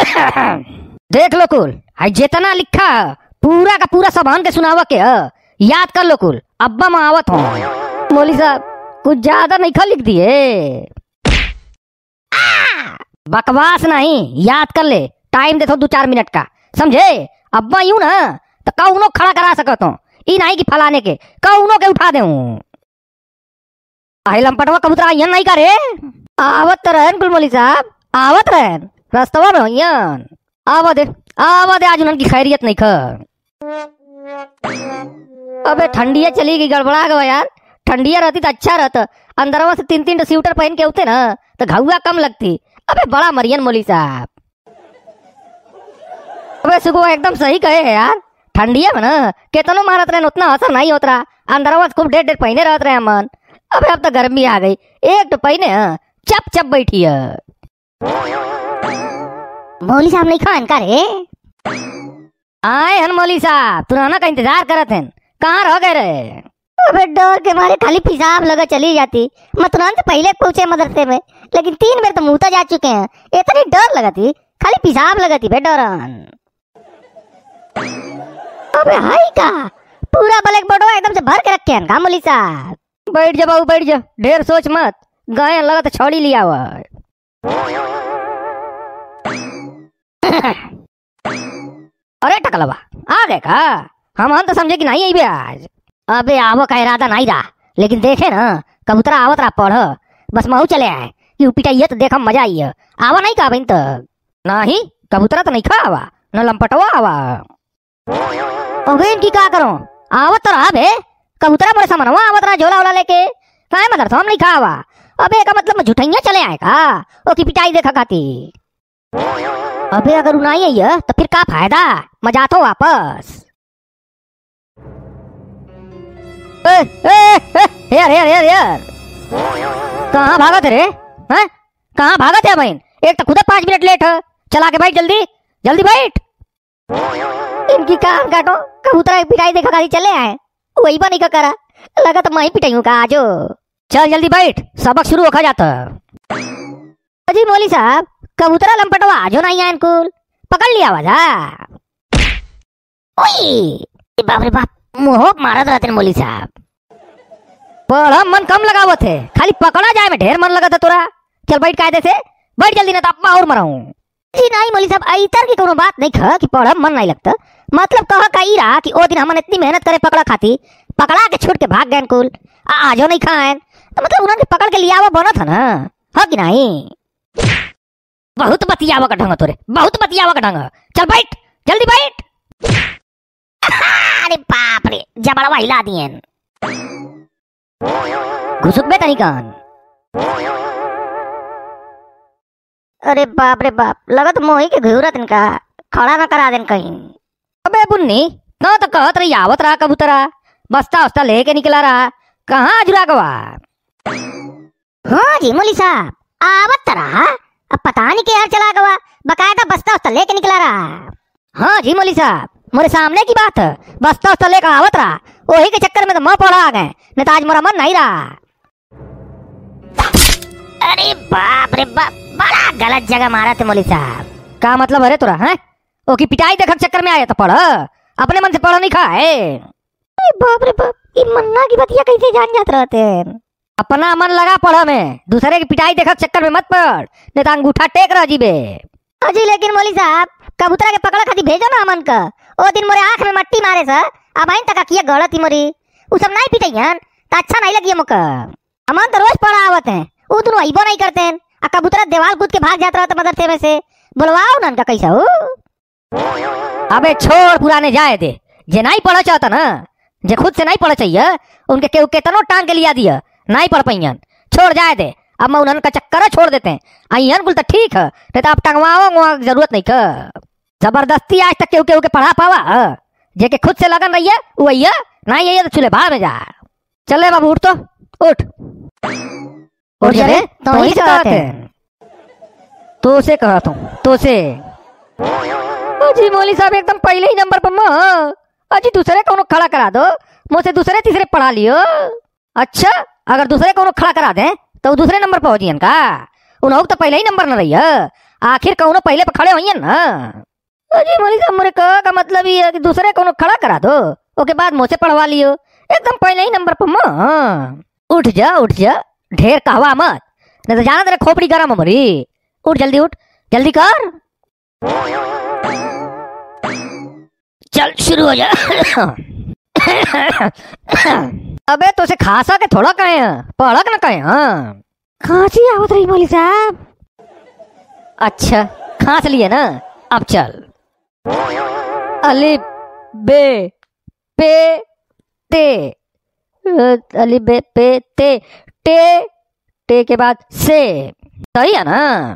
देख लो कुल, हाई जितना लिखा है पूरा का पूरा सबहन के सुनावा के है। याद कर लो कुल, अब्बा मावत हो। मौली साहब कुछ ज्यादा नहीं खा लिख दिए। बकवास नहीं, याद कर ले। टाइम दे दो 2-4 मिनट का, समझे? अब्बा यूं ना तो कौनो खड़ा करा सकत हूँ, ई नहीं कि फलाने के कौनो के उठा दे। आई लंपटवा कबूतरा यन नहीं करे। आवत रहन कुल मौली साहब, आवत रहन रास्तवा में यन। आवा दे आज उनकी खैरियत नहीं खर। अबे ठंडिया चली गई, गड़बड़ा गया यार। ठंडिया रहती तो अच्छा रहता, अंदरवा से 3-3 स्वेटर पहन के उठते ना तो घावा कम लगती। अबे बड़ा मरियन मौली साहब। अबे सुगो एकदम सही कहे है यार। ठंडिया में ना कितनो मारत रहे उतना असर नहीं होता। अंदरवा से खूब डेढ़ पहने रहते रहे मन। अबे अब तो गर्मी आ गई, एक तो पहने चप चप बैठी है। मौली साहब नहीं खान का रे? आए हन मौली साहब, तुराना का इंतजार करत हैं। कहाँ रह गए रे? अबे डर के मारे खाली पेशाब लगा चली जाती। मैं तुरंत से पहले पहुंचे मदरसे में, लेकिन 3 बार तो मुँह जा चुके हैं। इतनी डर लगती, खाली पेशाब लगती बे डरन। अबे हाई का पूरा ब्लैक बोर्ड एकदम से भर के रखे हैं का मौली साहब? बैठ जा बाबू बैठ जा, ढेर सोच मत। गाय लगा तो छोड़ी लिया हुआ। अरे टकलवा आ गए का? हम तो समझे कि नहीं आई बे आज। अबे आवो का इरादा नहीं रहा, लेकिन देखे ना कबूतरा आवत रहा पढ़, बस महू चले आए कि पिटाइए तो देखा मजा आई है। आवा नहीं का बहन तक? नहीं कबूतरा तो नहीं खा आवा, न लंपटवा आवा। अबे इनकी का करो? आवत तो रहा बे कबूतरा बड़े सामानवा आवत रहा झोला वोला लेके। काय मतलब हम नहीं खा आवा? अबे का मतलब झूठैया चले आए का? ओ की पिटाई देखा खाती। अबे अगर उनाई आई है तो फिर का फायदा, मजा तो वापस। यार कहाँ भागत रे? हैं कहाँ भागत है बहन? एक तो खुद 5 मिनट लेट है। चला के बैठ, जल्दी जल्दी बैठ। इनकी कान काटो, कबूतरा पिटाई देखा खाती चले आए। वही बनी का करा, लगा तो मैं ही पिटाई हूँ का आजो। चल जल्दी बैठ, सबक शुरू हो जाता। अजी मौली साहब कबूतरा लंपटवा आजो नहीं आए कुल, पकड़ लिया वजह। ओए बाप रे बाप, मुंह मारत रहते मौली साहब। पढ़ा मन कम लगावत है, खाली पकड़ा जाए में ढेर मन लगा था तोरा। चल बैठ कायदे से बैठ जल्दी, ना तो अब्बा और मराऊं। जी नहीं मौली साहब, इतर की कोनो बात नहीं कह कि पढ़ा मन नहीं लगता। मतलब कह कही रहा कि ओ दिन हमन इतनी मेहनत करे पकड़ा खाती, पकड़ा के छूट के भाग गए कुल, आजो नहीं खाए तो मतलब उन्होंने पकड़ के लिया हुआ बना था ना, है कि नहीं? बहुत बतियावा का ढंग तोरे, बहुत बतियावा का ढंग। चल बैठ जल्दी बैठ। अरे बाप रे, जबड़वा हिला दिए। घुसुक बे तनी कान। अरे बाप रे बाप, लगत मोही के घूरत इनका, खड़ा ना करा देन कहीं। अबे बुन्नी ना तो कहत रही आवत रहा कबूतरा, बस्ता उस्ता लेके निकला रहा, कहाँ अजुरा गवा? हाँ जी मौली साहब आवत रहा, अब पता नहीं क्या चला गवा, बकायदा बस्ता उस्ता लेके निकला रहा। हाँ जी मौली साहब, मोरे सामने की बात है, बस्ता उस्ता लेकर आवत रहा, वही के चक्कर में तो मैं पड़ा आ गए, नहीं तो आज मोरा मन नहीं रहा। अरे बाप रे बाप, बड़ा गलत जगह मारा थे मौली साहब। क्या मतलब अरे तोरा है? ओ की पिटाई देखक चक्कर में आया तो पढ़, अपने मन से पढ़ नहीं खाए। बाप रे बाप, ये मन्ना की बतिया कैसे जान जात रहते हैं? अपना मन लगा पढ़ में, दूसरे की पिटाई देखक चक्कर में मत पढ़, नहीं तो अंगूठा टेक रह जीबे। अजी लेकिन मौली साहब कबूतरा के पकड़ा खाती भेजो ना अमन का। ओ दिन मोरे आंख में मट्टी मारे सा, अब आइन तक किया गलत ही मोरी, उ सब नहीं पिटाइयन तो अच्छा नहीं लगी मुका। अमन तो रोज पढ़ा आवत है, वो दोनों अइबो नहीं करते हैं, आ कबूतरा दीवार कूद के भाग जाता रहता मदरसे में से। बुलवाओ ना उनका कैसा हो। अबे छोड़ पुराने जाए दे, जे नहीं पढ़ा चाहता ना, जे खुद से नहीं पढ़ा चाहिए, उनके केहू केतनो टांग के लिया दिया नहीं पढ़ पाइयन, छोड़ जाए दे। अब मैं उन्हन का चक्कर छोड़ देते हैं, अयन कुल तो ठीक है, नहीं तो आप टंगवाओ जरूरत नहीं कर। जबरदस्ती आज तक केहू केहू के पढ़ा पावा, जे के खुद से लगन रही है वही है, नहीं है तो चूल्हे बाहर में जा। चले बाबू उठ तो उठ उठ जा रे, तो ही कहते तो से कहता हूँ तो से। अजी मौली साहब एकदम पहले ही नंबर पर मैं, अजी दूसरे कौन खड़ा करा दो, मुझसे दूसरे तीसरे पढ़ा लियो। अच्छा अगर दूसरे कौन खड़ा करा दे तो दूसरे नंबर पर हो जियन का, उन्होंने तो पहले ही नंबर न रही है, आखिर कौनो पहले पे खड़े होइए ना। अजी मौलवी साहब मोरे का मतलब ये है कि दूसरे कौनो खड़ा करा दो, ओके बाद मुझसे पढ़वा लियो एकदम पहले ही नंबर पर। माँ उठ जा, ढेर कहवा मत, नहीं तो जाना तेरे खोपड़ी गरम हमारी। उठ जल्दी कर, चल शुरू हो जा। अबे तुझे खासा के थोड़ा कहे पढ़क न कहे। हाँ खांसी आवत रही मौलवी साहब। अच्छा खांस लिए ना, अब चल। अलिफ बे पे ते, अलिफ बे पे ते, टे के बाद से, सही है ना?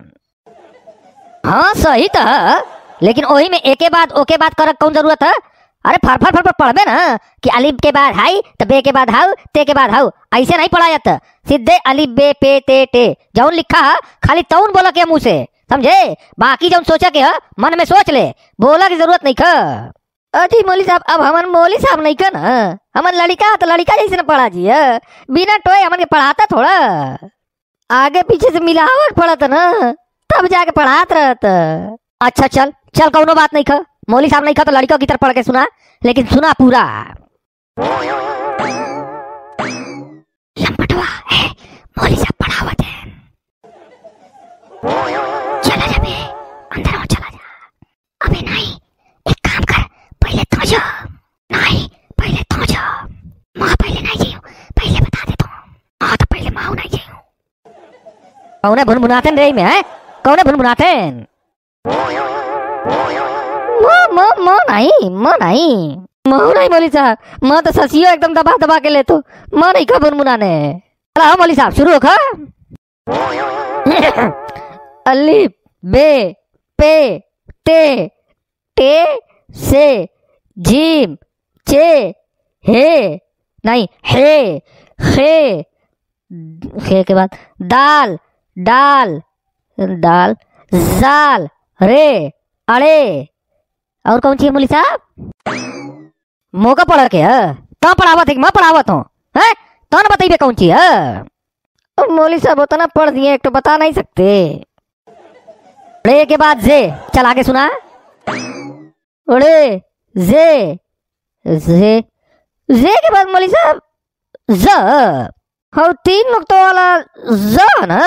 हाँ सही था, लेकिन वही में एक के बाद ओके बाद करक कौन जरूरत है? अरे फर पढ़बे ना कि अलिफ के बाद हाई तो बे के बाद हाउ ते के बाद हाउ, ऐसे नहीं पढ़ा जाता। सीधे अलिफ बे पे ते टे जौन लिखा है खाली तौन बोला के मुंह से, समझे? बाकी जौन सोचा के है मन में सोच ले, बोला की जरूरत नहीं खा। अजी मौलवी साहब अब हमन मौलवी साहब नहीं का ना, हमन लड़का तो लड़का जैसे न पढ़ा जी है, बिना टोए हमन के पढ़ाता थोड़ा, आगे पीछे से मिलावट पड़ता ना तब जाके पढ़ात रहता। अच्छा चल कौनो बात नहीं खा, मौलवी साहब नहीं खा तो लड़कों की तरफ पढ़ के सुना, लेकिन सुना पूरा। लंबटवा है मौलवी साहब पढ़ावत है। चला जा बे, अंदर और चला जा। अबे नहीं, एक काम कर, पहले तो जा। नहीं पहले तो जा, माँ पहले नहीं जाइयो, पहले बता दे तो। हाँ तो पहले माँ नहीं जाइयो। कौने भुनभुनातेन रे में है, कौने भुनभुनातेन? माँ नहीं मौलवी साहब, माँ तो ससियो एकदम दबा के ले तो माँ नहीं खा भुनभुनाने। चला मौलवी साहब शुरू खा। अलिफ बे पे ते से जीम चे हे, नहीं हे के बाद दाल जाल रे अड़े। और कौन सी है मौलवी साहब? मौका पढ़ के कहाँ पढ़ावत है? मैं पढ़ावत हूँ है तो ना बताइए कौन सी है? मौलवी साहब उतना पढ़ दिए एक तो बता नहीं सकते। रे के बाद जे, चल आगे सुना। रे जे के बाद मौलवी साहब ज, और 3 नुक्तों वाला ज ना।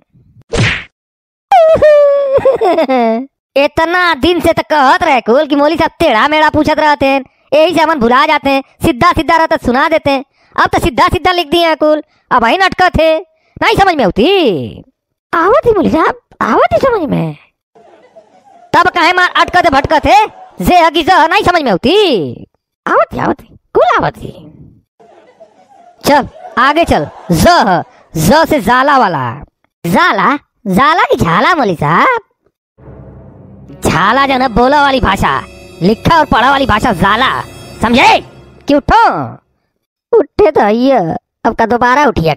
इतना दिन से तो कहत रहे कुल कि मौलवी साहब टेढ़ा मेढ़ा पूछत रहते हैं, यही से हमन भुला जाते हैं, सीधा रहता सुना देते हैं। अब तो सीधा लिख दिए कुल, अब वही नाटक थे नहीं समझ में होती। आवत ही मौलवी साहब, आवत ही समझ में, तब कहे मार अटकते भटकते जे हगी ज नहीं समझ में होती। आवत ही कुल आवत ही। चल आगे चल। ज से जाला वाला, जाला की झाला मौलवी साहब? झाला जो ना बोला वाली भाषा, लिखा और पढ़ा वाली भाषा जाला, समझे? कि उठे तो आइए, अब का दोबारा उठिए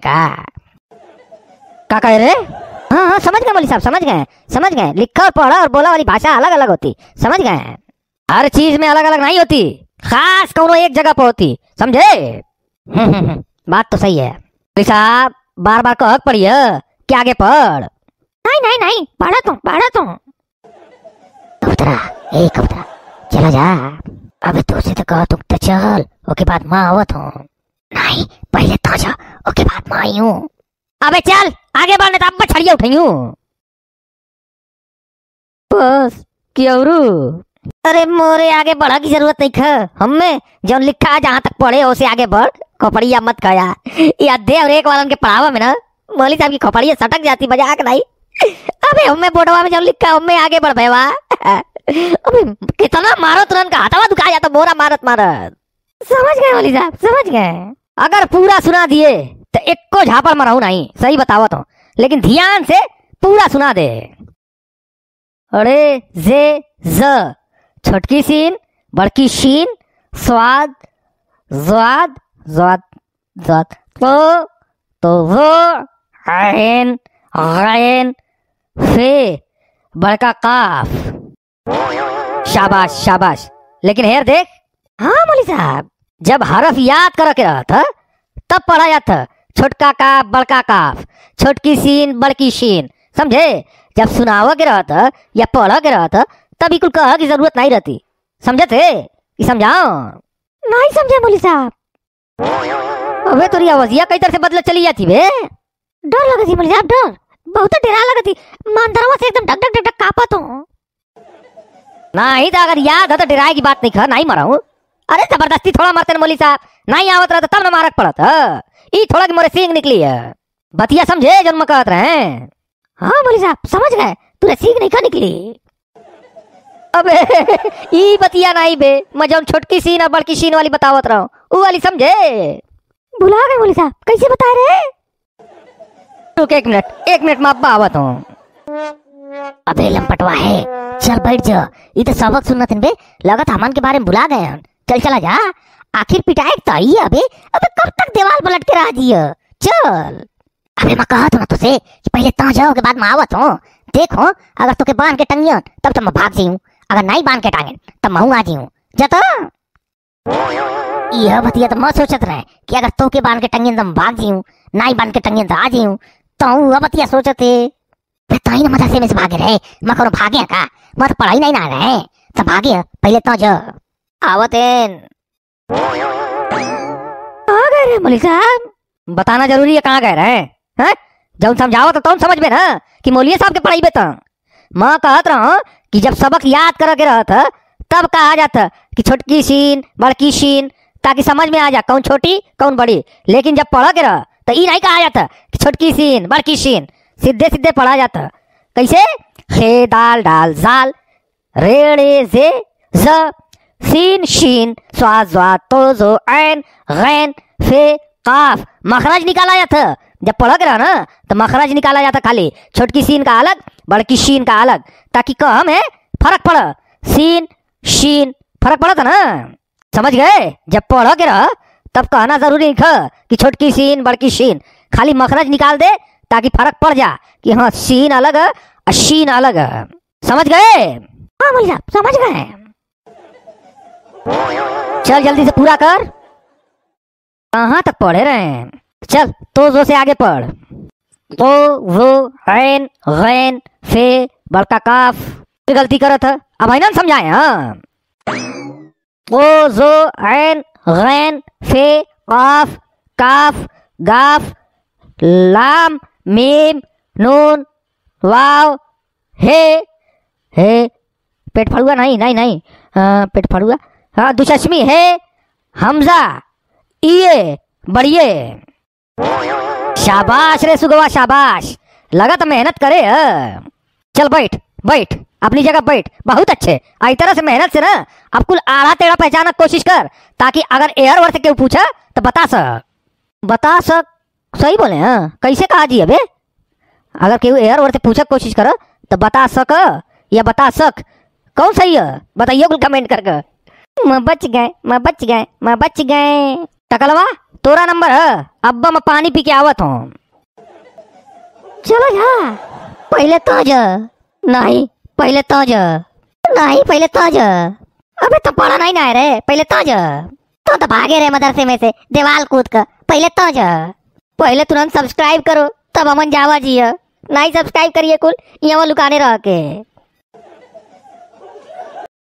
का कह रहे? हाँ समझ गए मौलवी साहब, समझ गए। लिखा और पढ़ा और बोला वाली भाषा अलग अलग होती, समझ गए? हर चीज में अलग अलग नहीं होती, खास कौनो एक जगह पर होती, समझे? बात तो सही है मौलवी साहब, बार कह पढ़िए कि आगे पढ़। नहीं पढ़ा तुम कबूतरा चला जा। अबे तुझसे तो कहा तुम तो चल, ओके बाद माँ आवत हूँ। नहीं पहले तो जा, ओके बाद माँ आई हूँ। अबे चल आगे बढ़ने तो अब छड़िया उठाई हूँ बस क्यों? अरे मोरे आगे बढ़ा की जरूरत नहीं खा, हमें जो लिखा है जहाँ तक पढ़े उसे आगे बढ़, खोपड़िया मत खाया। ये अद्धे और एक वालन के पढ़ावा में ना मौलवी साहब की खोपड़िया सटक जाती, मजाक नहीं। अबे हमें बोर्डवा में जो लिखा है हमें आगे बढ़ भैया। अबे कितना मारो तुरंत का हाथवा दुखा जाता, बोरा मारत। समझ गए मौलवी साहब, समझ गए। अगर पूरा सुना दिए तो एक को झापड़ मराऊ नहीं, सही बतावा तो, लेकिन ध्यान से पूरा सुना दे। अरे जे ज, छोटकी सीन बड़की शीन, स्वाद ज़्वाद तो वो, आइन गैन फे बड़का काफ। शाबाश। लेकिन हेर देख, हाँ मौलवी साहब, जब हरफ याद कर के रहा था तब पढ़ा जाता छोटका काफ बड़का काफ, छोटकी सीन बड़की शीन, समझे? जब सुनावा के रहत या पढ़ के रहत तब कुल कह की जरूरत नहीं रहती। समझे थे कि समझाओ? नहीं समझे मौली साहब। अबे तोरी आवाजिया कई तरह से बदल चली जाती बे। डर लगा थी मौली साहब, डर बहुत डरा लगा थी। मंदरवा से एकदम डक डक डक कापत हूँ। नहीं तो अगर याद है तो डराए की बात नहीं खा, नहीं मरा हूँ। अरे जबरदस्ती थोड़ा मारते न मौली साहब, नहीं आवत रहा तब न मारक पड़त ई थोड़ा की मोरे सींग निकली है। बतिया समझे जन्म कहत रहे। हाँ मौली साहब समझ गए, तुरे सींग नहीं खा निकली। अबे ई बतिया नहीं बे, मैं जौन छोटकी सीन और बड़की सीन वाली बतावत रहा हूँ वो वाली समझे। भुला गए मौली साहब, कैसे बता रहे? रुक एक मिनट मैं अब्बा आवत हूँ। अबे लंपटवा है, चल बैठ जा। ये तो सबक सुनत बे, लगत हमन के बारे में भुला गए हैं। चल चला जा, आखिर पिटाई तो आई है। अबे कब तक दीवार पलट के रह दिया? चल। अबे मैं कहत हूँ ना तुझसे कि पहले ता जाओ के बाद मैं आवत हूँ। देखो अगर तुके बांध के टंगियन तब तो मैं भाग जाऊँ, अगर नहीं बांध के टांगे तब मैं आ जाऊँ। जता यह बतिया तो मैं सोचत रहे कि अगर तो के बांध के टंगियन तो मैं भाग जाऊँ, नहीं बांध के टंगियन तो आ जाऊँ। तो वह बतिया सोचते ताई ना मदरसे में से भागे रहे। मैं कौन भागे का? मैं तो पढ़ाई नहीं ना रहे तो भागे। पहले तो जा आवतेन। कहाँ गए रे मौली साहब? बताना जरूरी है कहाँ गए रहे हैं? जब समझाओ तो तुम समझ में ना कि मौलिया साहब के पढ़ाई बेता। मैं कहत रहा कि जब सबक याद करके रहत तब कहा जाता कि छोटकी सीन बड़की सीन, ताकि समझ में आ जा कौन छोटी कौन बड़ी। लेकिन जब पढ़ के रह तो ये नहीं कहा जाता कि छोटकी सीन बड़की सीन, सीधे सीधे पढ़ा जाता। कैसे? खे दाल डाल जाल रेड़े जे ज सीन शीन स्वा ज्वा तो जो ऐन गैन फे काफ मखरज निकाला जाता। जब पढ़ के रहा ना तो मखरज निकाला जाता, खाली छोटकी सीन का अलग बड़की शीन का अलग, ताकि कम है फर्क पड़ा। सीन शीन फर्क पड़ा था ना, समझ गए? जब पढ़ के रहा तब कहना जरूरी नहीं कि छोटकी सीन बड़की शीन, खाली मखरज निकाल दे ताकि फर्क पड़ जा कि हाँ सीन अलग है और शीन अलग है। समझ गए? हाँ मौली साहब समझ गए। चल जल्दी से पूरा कर। कहाँ तक पढ़े रहे हैं? चल तो जो से आगे पढ़। तो वो ऐन गैन फे बड़का काफ गलती करत है, अब है ना समझाए। हाँ तो जो ऐन गैन फे काफ काफ गाफ लाम मीम नून वाव हे हे पेट फड़ुआ नहीं नहीं नहीं पेट फड़ुआ हाँ दुचश्मी है हमजा ये बढ़िए। शाबाश रे सुगवा शाबाश, लगा तो मेहनत करे। चल बैठ बैठ अपनी जगह बैठ, बहुत अच्छे। आई तरह से मेहनत से ना अब कुल आड़ा टेढ़ा पहचानने की कोशिश कर, ताकि अगर एयर वर्ड से क्यों पूछा तो बता सक। सही बोले हाँ, कैसे कहा जी? अबे अगर केहू एयर वर्ड से पूछा कोशिश कर तो बता सक या बता सक, कौन सही है बताइए कुल कमेंट करके। मैं बच गए। टकलवा तोरा नंबर है, अब्बा मैं पानी पी के आवत हूँ। चलो जा। पहले तो जा। नहीं पहले तो जा। नहीं पहले तो जा। अबे तो पढ़ा नहीं ना रे, पहले तो जा। तो भागे रहे मदरसे में से दीवाल कूद कर। पहले तो जा। पहले तुरंत सब्सक्राइब करो तब अमन जावा जी। नहीं सब्सक्राइब करिए कुल यहाँ लुकाने रह के।